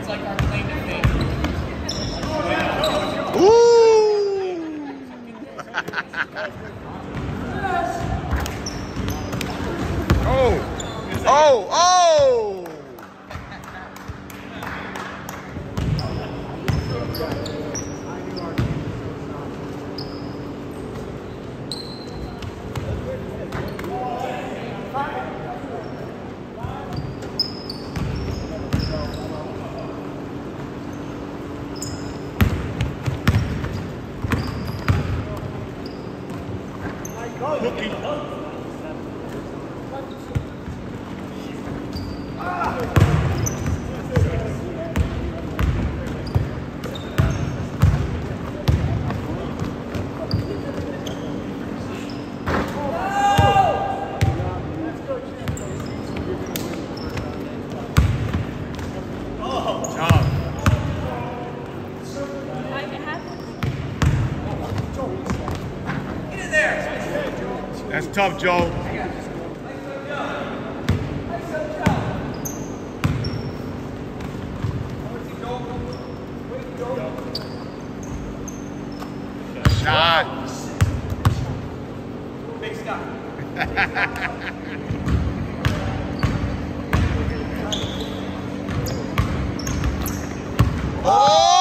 It's like our claim to fame. Ooh! Oh! Oh! Oh! Cookie. That's tough, Joe. Shot. Big Scott. Oh!